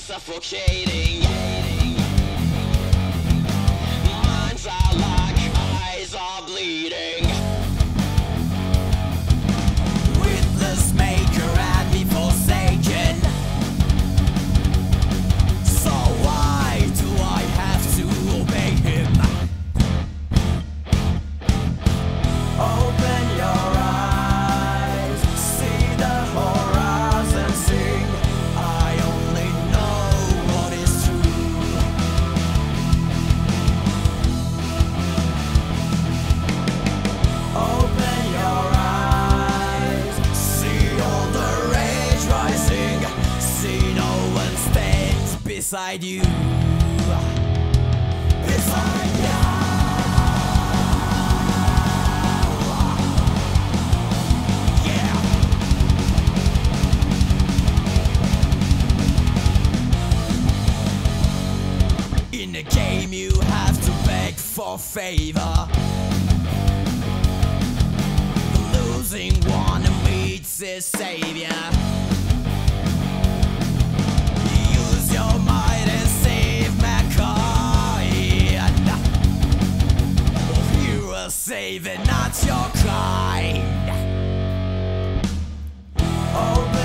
suffocating. Minds are locked, eyes are bleeding. Witless maker and be forsaken. So why do I have to obey him? Open your eyes, see the horrors and sing. I only know what is true. Open your eyes, see all the rage rising. See no one stands beside you. Beside you. In the game you have to beg for favor. Losing one meets his savior. Use your might and save mankind. You are saving not your kind. Open